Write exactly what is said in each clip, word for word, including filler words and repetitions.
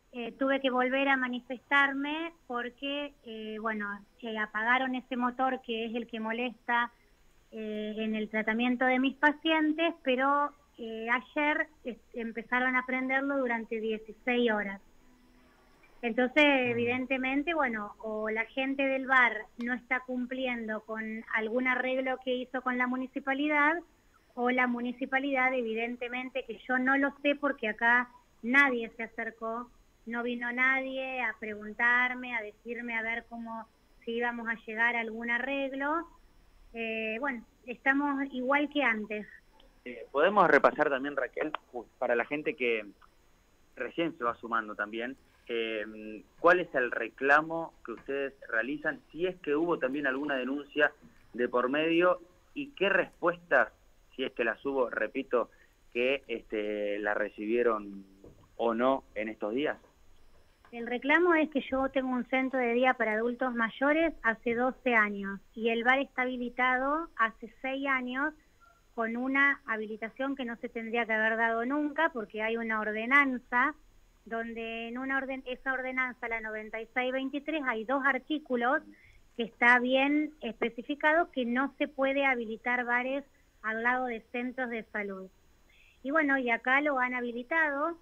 eh, tuve que volver a manifestarme porque, eh, bueno, eh, apagaron ese motor que es el que molesta eh, en el tratamiento de mis pacientes, pero eh, ayer eh, empezaron a prenderlo durante dieciséis horas. Entonces, evidentemente, bueno, o la gente del bar no está cumpliendo con algún arreglo que hizo con la municipalidad, o la municipalidad, evidentemente, que yo no lo sé porque acá nadie se acercó, no vino nadie a preguntarme, a decirme a ver cómo, si íbamos a llegar a algún arreglo. Eh, bueno, estamos igual que antes. Eh, Podemos repasar también, Raquel, para la gente que recién se va sumando también, eh, ¿cuál es el reclamo que ustedes realizan? Si es que hubo también alguna denuncia de por medio y qué respuestas, si es que las hubo, repito, que este, la recibieron o no en estos días. El reclamo es que yo tengo un centro de día para adultos mayores hace doce años y el bar está habilitado hace seis años con una habilitación que no se tendría que haber dado nunca porque hay una ordenanza donde en una orden, esa ordenanza, la noventa y seis veintitrés, hay dos artículos que está bien especificado que no se puede habilitar bares al lado de centros de salud. Y bueno, y acá lo han habilitado.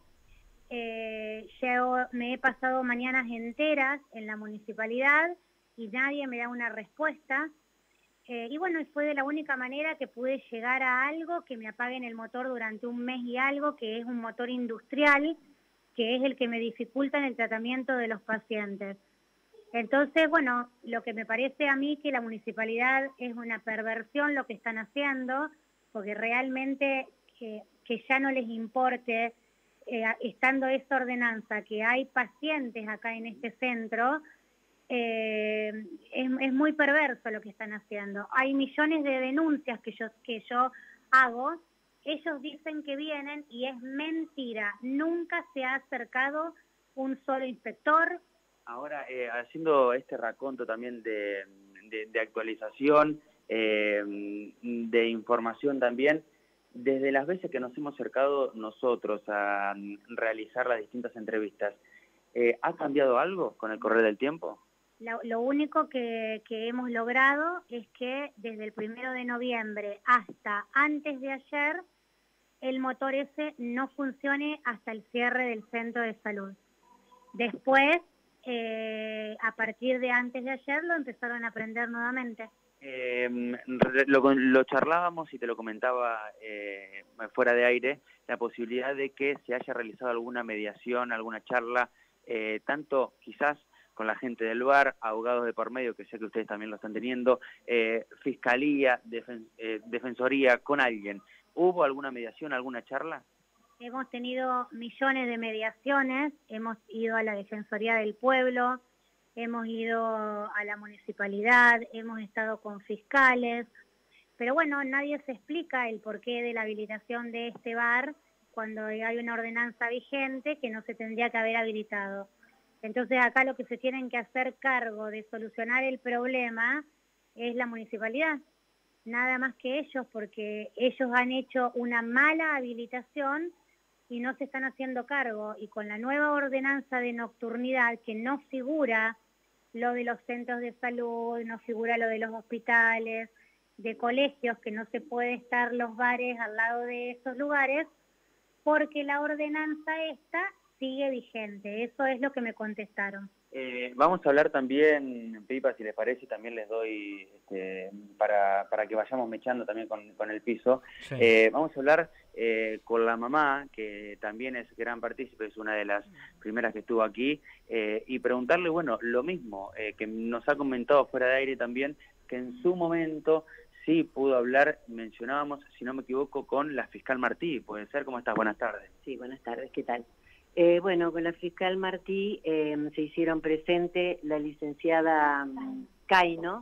Eh, yo me he pasado mañanas enteras en la municipalidad y nadie me da una respuesta. Eh, y bueno, fue de la única manera que pude llegar a algo que me apaguen el motor durante un mes y algo, que es un motor industrial, que es el que me dificulta en el tratamiento de los pacientes. Entonces, bueno, lo que me parece a mí que la municipalidad es una perversión lo que están haciendo, porque realmente que, que ya no les importe, eh, estando esa ordenanza, que hay pacientes acá en este centro, eh, es, es muy perverso lo que están haciendo. Hay millones de denuncias que yo, que yo hago. Ellos dicen que vienen y es mentira. Nunca se ha acercado un solo inspector. Ahora, eh, haciendo este raconto también de, de, de actualización, eh, de información también, desde las veces que nos hemos acercado nosotros a realizar las distintas entrevistas, eh, ¿ha cambiado algo con el correr del tiempo? Lo, lo único que, que hemos logrado es que desde el primero de noviembre hasta antes de ayer, el motor ese no funcione hasta el cierre del centro de salud. Después, eh, a partir de antes de ayer, lo empezaron a prender nuevamente. Eh, lo, lo charlábamos y te lo comentaba eh, fuera de aire, la posibilidad de que se haya realizado alguna mediación, alguna charla, eh, tanto quizás con la gente del bar, abogados de por medio, que sé que ustedes también lo están teniendo, eh, fiscalía, defen eh, defensoría, con alguien. ¿Hubo alguna mediación, alguna charla? Hemos tenido millones de mediaciones, hemos ido a la Defensoría del Pueblo, hemos ido a la municipalidad, hemos estado con fiscales, pero bueno, nadie se explica el porqué de la habilitación de este bar cuando hay una ordenanza vigente que no se tendría que haber habilitado. Entonces acá lo que se tienen que hacer cargo de solucionar el problema es la municipalidad, nada más que ellos, porque ellos han hecho una mala habilitación y no se están haciendo cargo. Y con la nueva ordenanza de nocturnidad, que no figura lo de los centros de salud, no figura lo de los hospitales, de colegios, que no se puede estar los bares al lado de esos lugares, porque la ordenanza esta sigue vigente. Eso es lo que me contestaron. Eh, vamos a hablar también, Pipa, si les parece, también les doy este, para, para que vayamos mechando también con, con el piso. Sí. Eh, vamos a hablar eh, con la mamá, que también es gran partícipe, es una de las primeras que estuvo aquí, eh, y preguntarle, bueno, lo mismo, eh, que nos ha comentado fuera de aire también, que en su momento sí pudo hablar, mencionábamos, si no me equivoco, con la fiscal Martí. ¿Puede ser? ¿Cómo estás? Buenas tardes. Sí, buenas tardes, ¿qué tal? Eh, bueno, con la fiscal Martí eh, se hicieron presente la licenciada um, Caino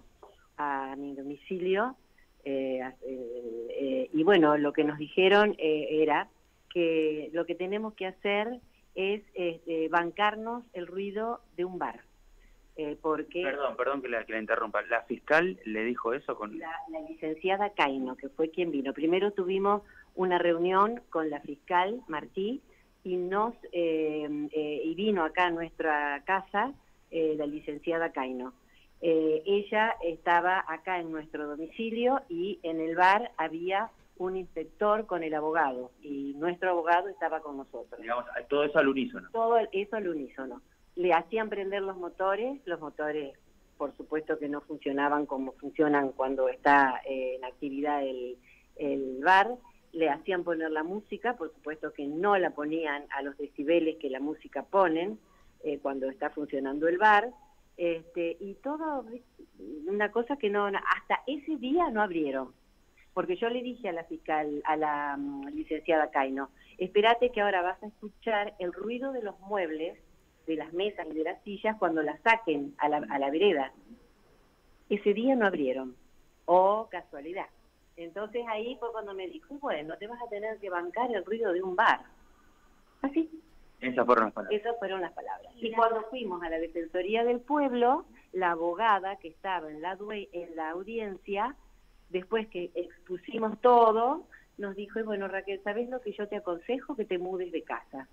a mi domicilio eh, eh, eh, y bueno, lo que nos dijeron eh, era que lo que tenemos que hacer es eh, bancarnos el ruido de un bar. Eh, porque Perdón, perdón que la, que la interrumpa. ¿La fiscal le dijo eso? con la, la licenciada Caino, que fue quien vino. Primero tuvimos una reunión con la fiscal Martí, y nos eh, eh, y vino acá a nuestra casa eh, la licenciada Caino. Eh, ella estaba acá en nuestro domicilio y en el bar había un inspector con el abogado y nuestro abogado estaba con nosotros. Digamos, todo eso al unísono. Todo eso al unísono. Le hacían prender los motores, los motores por supuesto que no funcionaban como funcionan cuando está eh, en actividad el, el bar, le hacían poner la música, por supuesto que no la ponían a los decibeles que la música ponen eh, cuando está funcionando el bar, este, y todo, una cosa que no, hasta ese día no abrieron, porque yo le dije a la fiscal, a la um, licenciada Caino, espérate que ahora vas a escuchar el ruido de los muebles, de las mesas y de las sillas cuando las saquen a la, a la vereda. Ese día no abrieron. Oh, casualidad. Entonces ahí fue cuando me dijo, bueno, te vas a tener que bancar el ruido de un bar. Así. Esas fueron las palabras. Esas fueron las palabras. Y cuando fuimos a la Defensoría del Pueblo, la abogada que estaba en la, en la audiencia, después que expusimos todo, nos dijo, bueno, Raquel, ¿sabes lo que yo te aconsejo? Que te mudes de casa.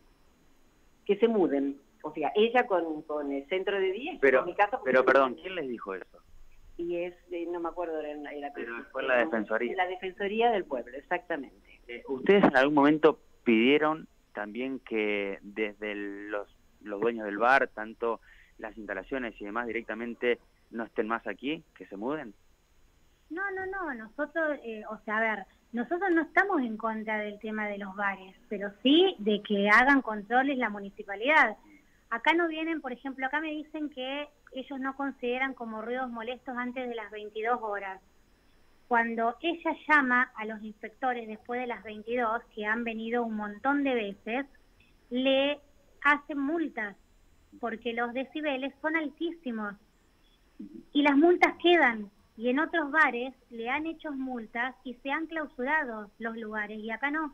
Que se muden. O sea, ella con, con el centro de día. Pero, mi casa pero perdón, ¿quién les dijo eso? Y es, eh, no me acuerdo, era, era pero fue la Defensoría. La Defensoría del Pueblo, exactamente. Eh, ¿Ustedes en algún momento pidieron también que desde los, los dueños del bar, tanto las instalaciones y demás, directamente no estén más aquí, que se muden? No, no, no, nosotros, eh, o sea, a ver, nosotros no estamos en contra del tema de los bares, pero sí de que hagan controles la municipalidad. Acá no vienen, por ejemplo, acá me dicen que ellos no consideran como ruidos molestos antes de las veintidós horas. Cuando ella llama a los inspectores después de las veintidós, que han venido un montón de veces, le hacen multas, porque los decibeles son altísimos y las multas quedan. Y en otros bares le han hecho multas y se han clausurado los lugares, y acá no.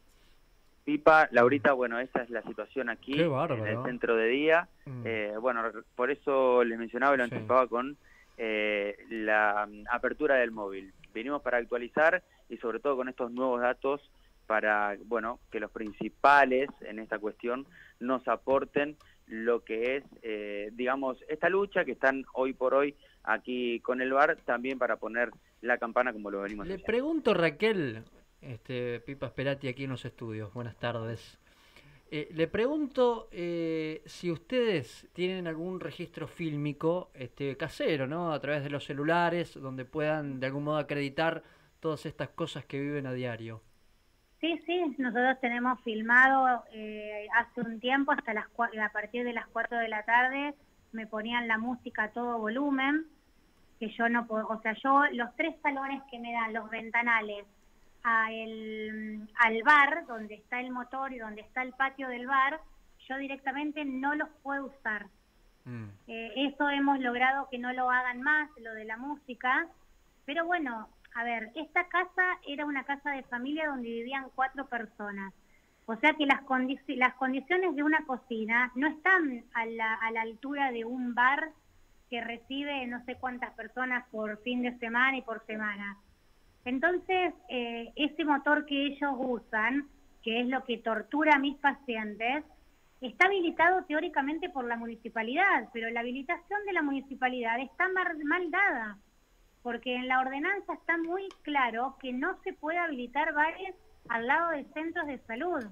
Pipa, Laurita, bueno, esa es la situación aquí, Qué bárbaro, en el ¿no? centro de día. Mm. Eh, bueno, por eso les mencionaba y lo Sí. anticipaba con eh, la um, apertura del móvil. Venimos para actualizar y sobre todo con estos nuevos datos para, bueno, que los principales en esta cuestión nos aporten lo que es, eh, digamos, esta lucha que están hoy por hoy aquí con el bar, también para poner la campana como lo venimos Le haciendo. pregunto, Raquel, este, Pipa Sperati aquí en los estudios, buenas tardes. Eh, le pregunto eh, si ustedes tienen algún registro fílmico este, casero, ¿no? A través de los celulares, donde puedan de algún modo acreditar todas estas cosas que viven a diario. Sí, sí, nosotros tenemos filmado eh, hace un tiempo, hasta las a partir de las cuatro de la tarde, me ponían la música a todo volumen, que yo no puedo, o sea, yo los tres salones que me dan, los ventanales, a el, al bar, donde está el motor y donde está el patio del bar, yo directamente no los puedo usar. Mm. Eh, eso hemos logrado que no lo hagan más, lo de la música, pero bueno, a ver, esta casa era una casa de familia donde vivían cuatro personas. O sea que las, condi las condiciones de una cocina no están a la, a la altura de un bar que recibe no sé cuántas personas por fin de semana y por semana. Entonces, eh, ese motor que ellos usan, que es lo que tortura a mis pacientes, está habilitado teóricamente por la municipalidad, pero la habilitación de la municipalidad está mal, mal dada, porque en la ordenanza está muy claro que no se puede habilitar bares al lado de centros de salud.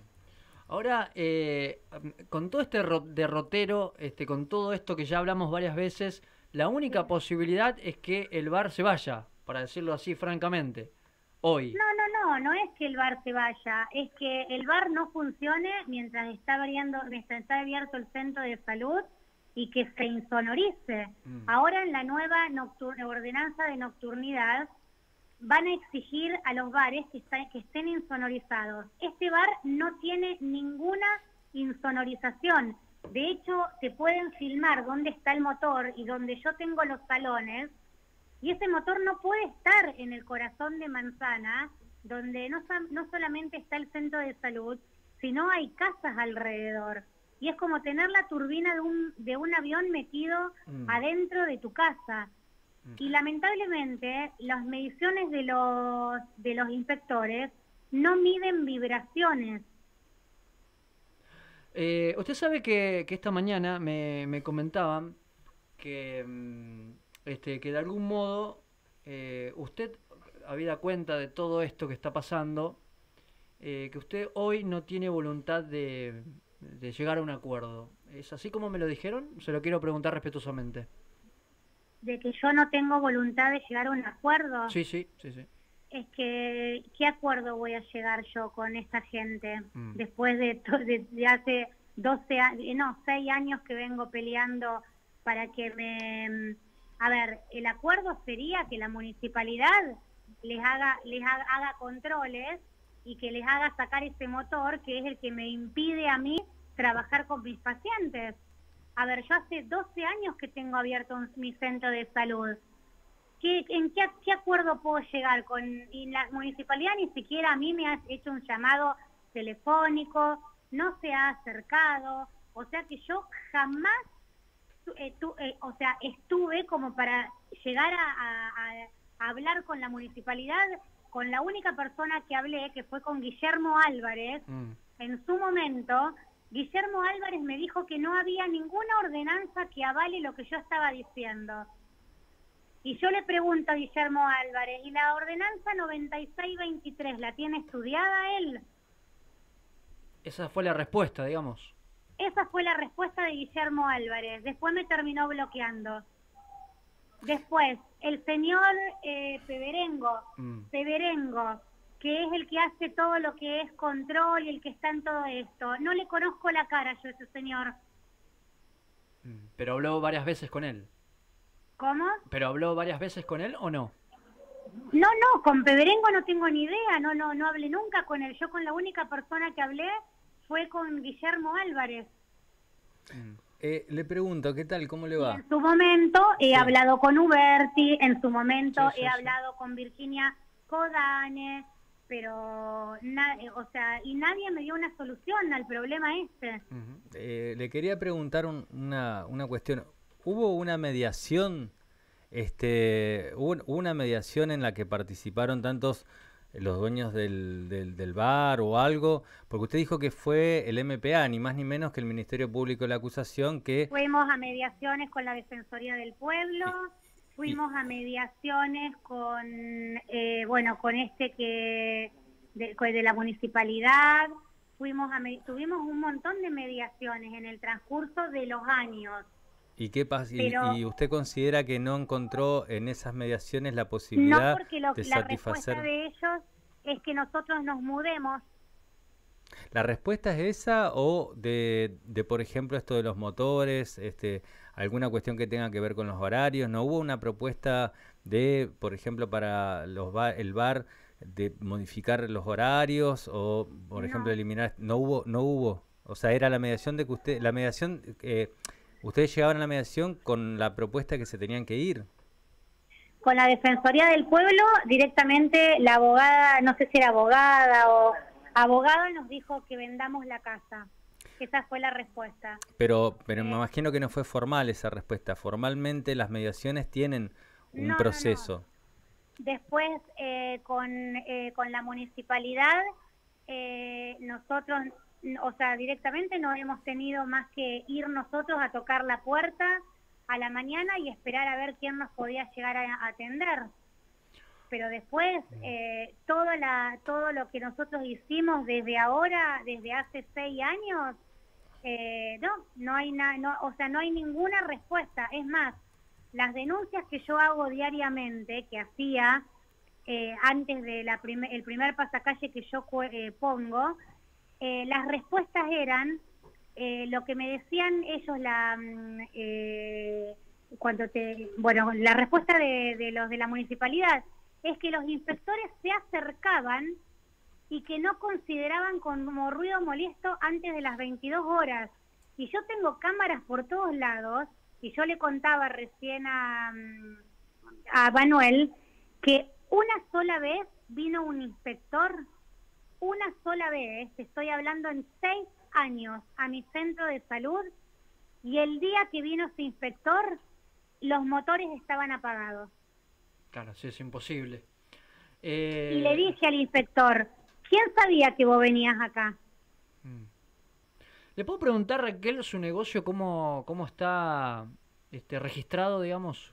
Ahora, eh, con todo este derrotero, este, con todo esto que ya hablamos varias veces, la única posibilidad es que el bar se vaya, para decirlo así francamente, hoy. No, no, no, no es que el bar se vaya, es que el bar no funcione mientras está abriendo, mientras está abierto el centro de salud y que se insonorice. Mm. Ahora en la nueva ordenanza de nocturnidad van a exigir a los bares que, está, que estén insonorizados. Este bar no tiene ninguna insonorización. De hecho, te pueden filmar dónde está el motor y donde yo tengo los salones, y ese motor no puede estar en el corazón de Manzana, donde no, no solamente está el centro de salud, sino hay casas alrededor. Y es como tener la turbina de un, de un avión metido mm. adentro de tu casa. Mm. Y lamentablemente las mediciones de los, de los inspectores no miden vibraciones. Eh, usted sabe que, que esta mañana me, me comentaban que, mm, este, que de algún modo eh, usted, habida cuenta de todo esto que está pasando, eh, que usted hoy no tiene voluntad de, de llegar a un acuerdo. ¿Es así como me lo dijeron? Se lo quiero preguntar respetuosamente. De que yo no tengo voluntad de llegar a un acuerdo. Sí, sí, sí, sí. Es que, ¿qué acuerdo voy a llegar yo con esta gente? Mm. Después de, de, de hace doce años, no, seis años que vengo peleando para que me... A ver, el acuerdo sería que la municipalidad les haga, les haga, haga controles y que les haga sacar ese motor que es el que me impide a mí trabajar con mis pacientes. A ver, yo hace doce años que tengo abierto un, mi centro de salud. ¿Qué, ¿En qué, qué acuerdo puedo llegar con...? Y la municipalidad ni siquiera a mí me ha hecho un llamado telefónico, no se ha acercado, o sea que yo jamás, eh, tu, eh, o sea, estuve como para llegar a, a, a hablar con la municipalidad, con la única persona que hablé, que fue con Guillermo Álvarez, mm. en su momento. Guillermo Álvarez me dijo que no había ninguna ordenanza que avale lo que yo estaba diciendo. Y yo le pregunto a Guillermo Álvarez, ¿y la ordenanza noventa y seis veintitrés la tiene estudiada él? Esa fue la respuesta, digamos. Esa fue la respuesta de Guillermo Álvarez. Después me terminó bloqueando. Después, el señor eh, Peberengo, mm. Peberengo, que es el que hace todo lo que es control y el que está en todo esto. No le conozco la cara yo a ese señor. Pero habló varias veces con él. ¿Cómo? ¿Pero habló varias veces con él o no? No, no, con Peberengo no tengo ni idea, no, no, no hablé nunca con él. Yo con la única persona que hablé fue con Guillermo Álvarez. Eh, le pregunto, ¿qué tal? ¿Cómo le va? Y en su momento he sí. hablado con Uberti, en su momento sí, sí, he sí. hablado con Virginia Codane, pero, na o sea, y nadie me dio una solución al problema este. Uh-huh. eh, le quería preguntar un, una, una cuestión. ¿Hubo una mediación, este, hubo una mediación en la que participaron tantos los dueños del, del, del bar o algo? Porque usted dijo que fue el M P A, ni más ni menos que el Ministerio Público de la Acusación, que... Fuimos a mediaciones con la Defensoría del Pueblo, y, fuimos y... a mediaciones con, eh, bueno, con este que, de, de la municipalidad, fuimos a, tuvimos un montón de mediaciones en el transcurso de los años. ¿Y qué pasa? Pero, ¿Y usted considera que no encontró en esas mediaciones la posibilidad no, porque lo, de la satisfacer? La respuesta de ellos es que nosotros nos mudemos. ¿La respuesta es esa o de, de, por ejemplo, esto de los motores, este, alguna cuestión que tenga que ver con los horarios? ¿No hubo una propuesta de, por ejemplo, para los bar, el bar, de modificar los horarios o, por no. ejemplo, eliminar? No hubo, no hubo. O sea, era la mediación de que usted, la mediación... Eh, ¿Ustedes llegaban a la mediación con la propuesta que se tenían que ir? Con la Defensoría del Pueblo, directamente la abogada, no sé si era abogada o abogado, nos dijo que vendamos la casa. Esa fue la respuesta. Pero pero eh, me imagino que no fue formal esa respuesta. Formalmente las mediaciones tienen un no, proceso. No, no. Después, eh, con, eh, con la municipalidad, eh, nosotros... O sea, directamente no hemos tenido más que ir nosotros a tocar la puerta a la mañana y esperar a ver quién nos podía llegar a atender. Pero después, eh, todo, la, todo lo que nosotros hicimos desde ahora, desde hace seis años, eh, no, no hay nada, no, o sea, no hay ninguna respuesta. Es más, las denuncias que yo hago diariamente, que hacía eh, antes de la primer, el primer pasacalle que yo eh, pongo, Eh, las respuestas eran eh, lo que me decían ellos, la eh, cuando te bueno la respuesta de, de los de la municipalidad es que los inspectores se acercaban y que no consideraban como ruido molesto antes de las veintidós horas. Y yo tengo cámaras por todos lados, y yo le contaba recién a, a Manuel que una sola vez vino un inspector. Una sola vez, te estoy hablando en seis años, a mi centro de salud, y el día que vino ese inspector, los motores estaban apagados. Claro, sí, es imposible. Eh... Y le dije al inspector, ¿quién sabía que vos venías acá? ¿Le puedo preguntar, Raquel, su negocio cómo, cómo está este, registrado, digamos?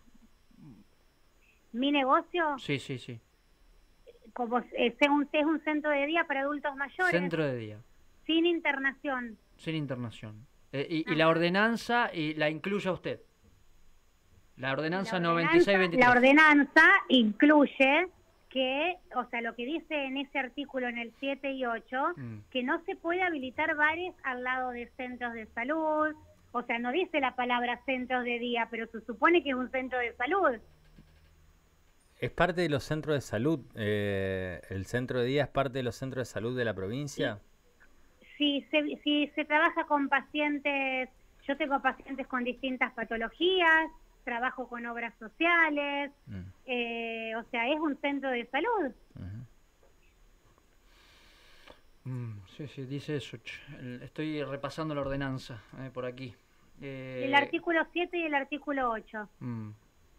Mi negocio, Sí, sí, sí. como es un, es un centro de día para adultos mayores, Centro de día, sin internación. sin internación. Eh, y, y Ajá. la ordenanza y la incluye a usted. La ordenanza, La noventa y seis ordenanza, veintitrés. la ordenanza incluye que, o sea, lo que dice en ese artículo en el siete y ocho, Mm. que no se puede habilitar bares al lado de centros de salud. O sea, no dice la palabra centros de día, pero se supone que es un centro de salud. ¿Es parte de los centros de salud? Eh, ¿El centro de día es parte de los centros de salud de la provincia? Si se, si se trabaja con pacientes, yo tengo pacientes con distintas patologías, trabajo con obras sociales, Mm. eh, o sea, es un centro de salud. Ujú. Mm, sí, sí, dice eso. ch. El- Estoy repasando la ordenanza eh, por aquí. Eh, El artículo siete y el artículo ocho, mm,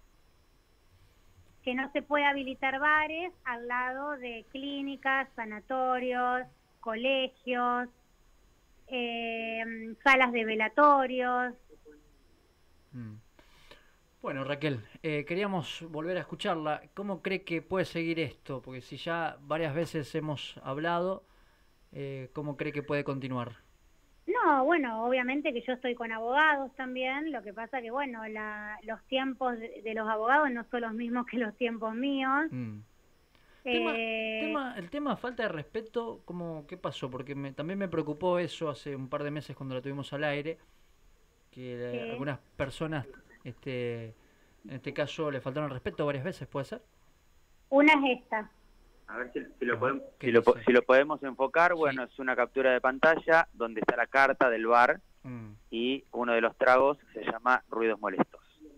que no se puede habilitar bares al lado de clínicas, sanatorios, colegios, eh, salas de velatorios. mm. Bueno, Raquel, eh, queríamos volver a escucharla. ¿Cómo cree que puede seguir esto? Porque si ya varias veces hemos hablado, eh, ¿cómo cree que puede continuar? No, bueno, obviamente que yo estoy con abogados también, lo que pasa que, bueno, la, los tiempos de, de los abogados no son los mismos que los tiempos míos. Mm. Tema, Eh, tema- el tema falta de respeto, ¿cómo, ¿qué pasó? Porque me- también me preocupó eso hace un par de meses cuando la tuvimos al aire, que eh, Sí. algunas personas, este, en este caso, le faltaron el respeto varias veces, ¿puede ser? una es esta. A ver si, si lo Ajá. podemos, ¿Qué si, lo, po- dice? si lo podemos enfocar. Bueno, es una captura de pantalla donde está la carta del bar Mm. y uno de los tragos se llama ruidos molestos.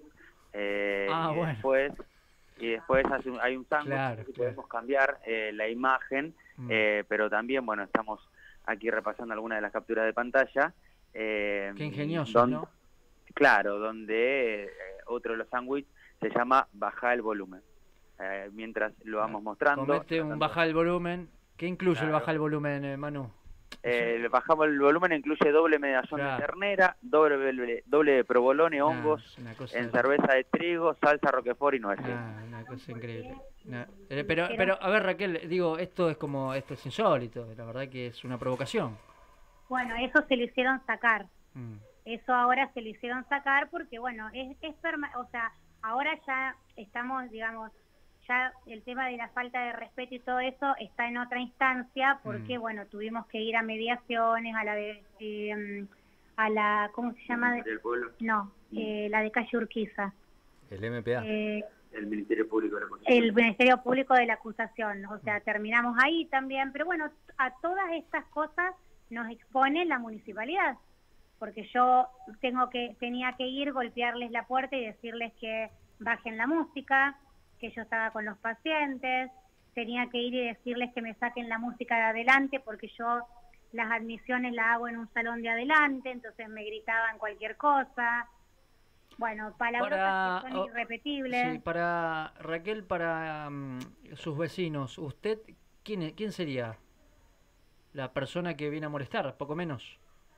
Eh, Ah, y bueno. después, y después hace un- hay un sándwich Claro, que claro. podemos cambiar eh, la imagen, Mm. eh, pero también, bueno, estamos aquí repasando algunas de las capturas de pantalla. eh, Qué ingenioso, don- ¿no? Claro, donde eh, otro de los sándwiches se llama baja el volumen. Eh, mientras lo vamos mostrando. Comete un tratando- baja el volumen. ¿Qué incluye el Claro. baja el volumen, eh, Manu? Eh, le bajamos el volumen, incluye doble medallón Claro. de ternera, doble, doble de provolone, Ah, hongos, es una cosa en de- cerveza de trigo, salsa roquefort y nueces. Ah, una cosa increíble. No, eh, pero, Pero- pero, a ver, Raquel, digo, esto es como, esto es insólito, la verdad que es una provocación. Bueno, eso se lo hicieron sacar. Mm. Eso ahora se lo hicieron sacar porque, bueno, es, es perma- o sea, ahora ya estamos, digamos, ya el tema de la falta de respeto y todo eso está en otra instancia porque, Mm. bueno, tuvimos que ir a mediaciones, a la de, eh, a la, ¿cómo se llama? El pueblo, No, eh, la de calle Urquiza. El M P A. Eh, el Ministerio Público de la el Ministerio Público de la Acusación, o sea, terminamos ahí también, pero bueno, a todas estas cosas nos expone la municipalidad, porque yo tengo que tenía que ir, golpearles la puerta y decirles que bajen la música, que yo estaba con los pacientes, tenía que ir y decirles que me saquen la música de adelante, porque yo las admisiones las hago en un salón de adelante, entonces me gritaban cualquier cosa. Bueno, palabras Para- que son oh, irrepetibles. Sí, para Raquel, para mm, sus vecinos, ¿usted quién, es- quién sería la persona que viene a molestar, poco menos?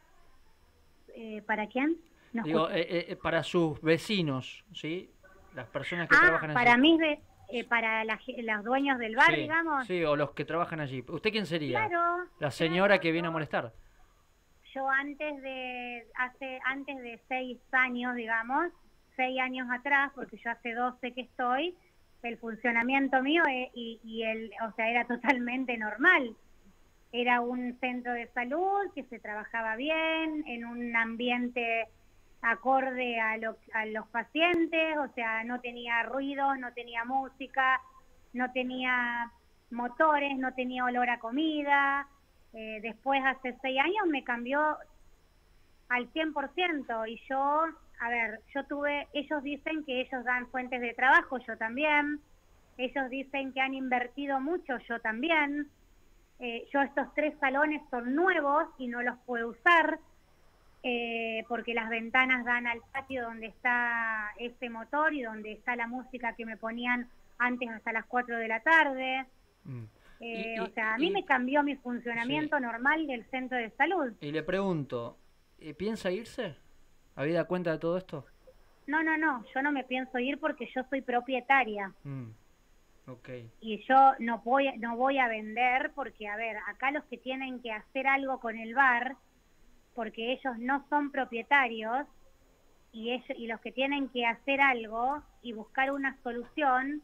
Eh, ¿Para quién? No Digo, escucho. eh, eh, para sus vecinos, ¿sí? Las personas que ah, trabajan allí. para mí, de- eh, para la ge- los dueños del bar, Sí, digamos. sí, o los que trabajan allí. ¿Usted quién sería? Claro. La señora que viene a molestar. Yo antes de, hace, antes de seis años, digamos, seis años atrás, porque yo hace doce que estoy, el funcionamiento mío eh, y, y el, o sea, era totalmente normal. Era un centro de salud que se trabajaba bien, en un ambiente acorde a, lo, a los pacientes, o sea, no tenía ruidos, no tenía música, no tenía motores, no tenía olor a comida. Eh, después, hace seis años, me cambió al cien por ciento y yo, a ver, yo tuve, ellos dicen que ellos dan fuentes de trabajo, yo también, ellos dicen que han invertido mucho, yo también. Eh, yo estos tres salones son nuevos y no los puedo usar eh, porque las ventanas dan al patio donde está ese motor y donde está la música que me ponían antes hasta las cuatro de la tarde. Mm. Eh, Y- o y- sea, a mí y- me cambió mi funcionamiento Sí. normal del centro de salud. Y le pregunto, eh, piensa irse? ¿Habida cuenta de todo esto? No, no, no, yo no me pienso ir porque yo soy propietaria. Mm. Okay. Y yo no voy, no voy a vender porque, a ver, acá los que tienen que hacer algo con el bar, porque ellos no son propietarios, y, ellos, y los que tienen que hacer algo y buscar una solución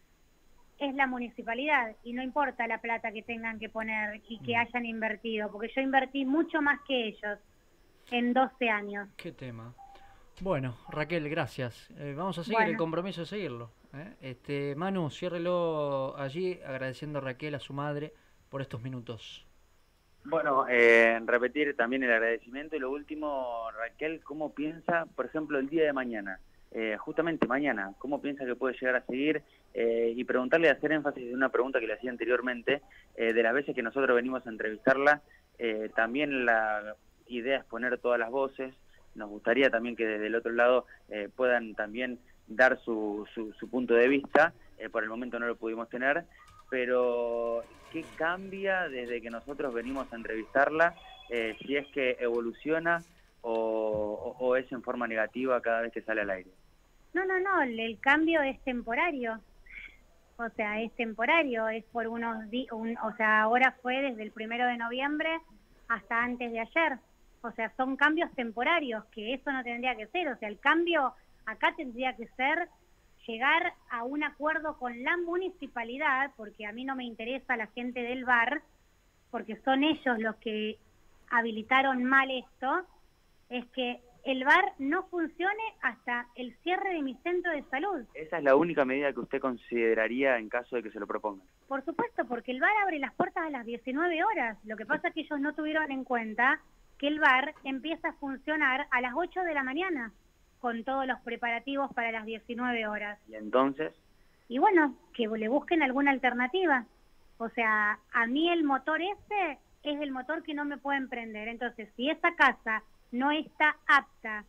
es la municipalidad, y no importa la plata que tengan que poner y que hayan invertido, porque yo invertí mucho más que ellos en doce años. Qué tema. Bueno, Raquel, gracias. Eh, vamos a seguir Bueno. el compromiso de seguirlo. ¿eh? Este, Manu, ciérrelo allí, agradeciendo a Raquel, a su madre, por estos minutos. Bueno, eh, repetir también el agradecimiento y lo último, Raquel, ¿cómo piensa, por ejemplo, el día de mañana? Eh, justamente mañana, ¿cómo piensa que puede llegar a seguir? Eh, y preguntarle, hacer énfasis en una pregunta que le hacía anteriormente, eh, de las veces que nosotros venimos a entrevistarla, eh, también la idea es poner todas las voces. Nos gustaría también que desde el otro lado eh, puedan también dar su, su, su punto de vista. Eh, por el momento no lo pudimos tener, pero ¿qué cambia desde que nosotros venimos a entrevistarla? Eh, si es que evoluciona o, o, o es en forma negativa cada vez que sale al aire. No, no, no, el, el cambio es temporario. O sea, es temporario, es por unos días, un, o sea, ahora fue desde el primero de noviembre hasta antes de ayer. O sea, son cambios temporarios, que eso no tendría que ser. O sea, el cambio acá tendría que ser llegar a un acuerdo con la municipalidad, porque a mí no me interesa la gente del bar, porque son ellos los que habilitaron mal esto, es que el bar no funcione hasta el cierre de mi centro de salud. ¿Esa es la única medida que usted consideraría en caso de que se lo propongan? Por supuesto, porque el bar abre las puertas a las diecinueve horas. Lo que pasa es que ellos no tuvieron en cuenta que el bar empieza a funcionar a las ocho de la mañana, con todos los preparativos para las diecinueve horas. ¿Y entonces? Y bueno, que le busquen alguna alternativa. O sea, a mí el motor ese es el motor que no me pueden prender. Entonces, si esa casa no está apta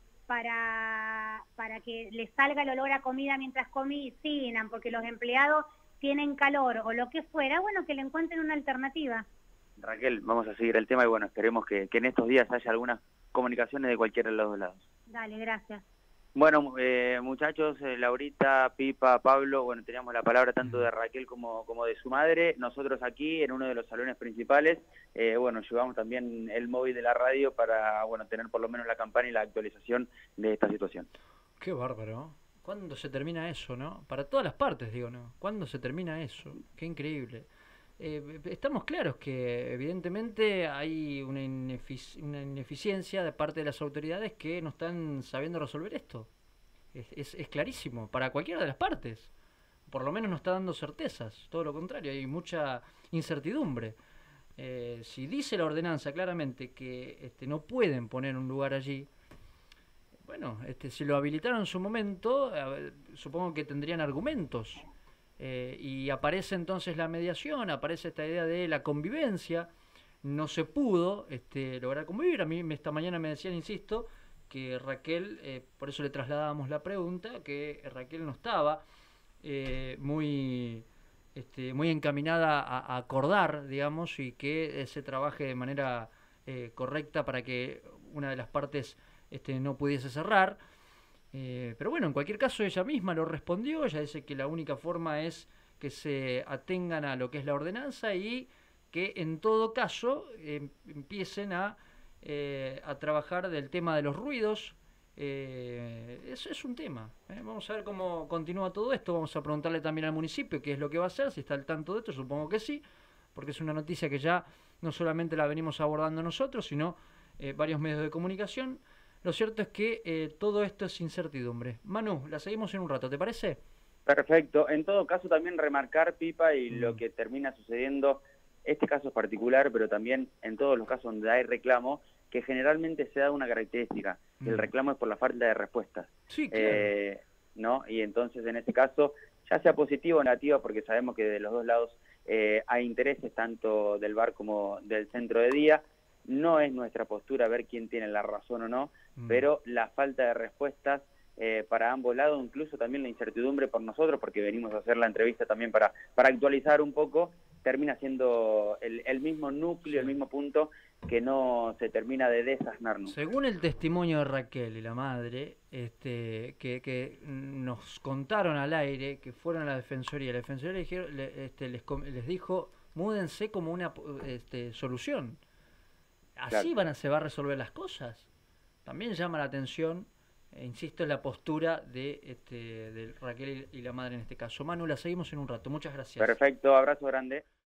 para, para que le salga el olor a comida mientras cocinan, porque los empleados tienen calor o lo que fuera, bueno, que le encuentren una alternativa. Raquel, vamos a seguir el tema y bueno, esperemos que, que en estos días haya algunas comunicaciones de cualquiera de los dos lados. Dale, gracias. Bueno, eh, muchachos, eh, Laurita, Pipa, Pablo, bueno, teníamos la palabra tanto de Raquel como, como de su madre. Nosotros aquí, en uno de los salones principales, eh, bueno, llevamos también el móvil de la radio para, bueno, tener por lo menos la campaña y la actualización de esta situación. Qué bárbaro. ¿Cuándo se termina eso, no? Para todas las partes, digo, ¿no? ¿Cuándo se termina eso? Qué increíble. Eh, estamos claros que evidentemente hay una, inefic una ineficiencia de parte de las autoridades que no están sabiendo resolver esto. Es, es, es clarísimo, para cualquiera de las partes. Por lo menos no está dando certezas, todo lo contrario, hay mucha incertidumbre. Eh, si dice la ordenanza claramente que este, no pueden poner un lugar allí, bueno, este, si lo habilitaron en su momento, eh, supongo que tendrían argumentos. Eh, y aparece entonces la mediación, aparece esta idea de la convivencia. No se pudo este, lograr convivir. A mí esta mañana me decían, insisto, que Raquel, eh, por eso le trasladábamos la pregunta, que Raquel no estaba eh, muy, este, muy encaminada a, a acordar, digamos, y que eh, se trabaje de manera eh, correcta para que una de las partes este, no pudiese cerrar. Eh, pero bueno, en cualquier caso ella misma lo respondió, ella dice que la única forma es que se atengan a lo que es la ordenanza y que en todo caso eh, empiecen a, eh, a trabajar del tema de los ruidos. Eh, eso es un tema. ¿eh? Vamos a ver cómo continúa todo esto, vamos a preguntarle también al municipio qué es lo que va a hacer, si está al tanto de esto, supongo que sí, porque es una noticia que ya no solamente la venimos abordando nosotros, sino eh, varios medios de comunicación. Lo cierto es que eh, todo esto es incertidumbre. Manu, la seguimos en un rato, ¿te parece? Perfecto. En todo caso, también remarcar, Pipa, y Mm. lo que termina sucediendo, este caso es particular, pero también en todos los casos donde hay reclamo, que generalmente se da una característica. Mm. El reclamo es por la falta de respuestas. Sí, claro. Eh, ¿no? Y entonces, en este caso, ya sea positivo o negativo, porque sabemos que de los dos lados eh, hay intereses, tanto del bar como del centro de día. No es nuestra postura ver quién tiene la razón o no, mm. pero la falta de respuestas eh, para ambos lados, incluso también la incertidumbre por nosotros, porque venimos a hacer la entrevista también para, para actualizar un poco, termina siendo el, el mismo núcleo, sí. el mismo punto que no se termina de desasnarnos. Según el testimonio de Raquel y la madre, este, que, que nos contaron al aire, que fueron a la defensoría, la defensoría les, dijeron, le, este, les, les dijo, múdense como una este, solución. Así Claro. van a, se va a resolver las cosas. También llama la atención, eh, insisto, en la postura de, este, de Raquel y la madre en este caso. Manu, la seguimos en un rato. Muchas gracias. Perfecto, abrazo grande.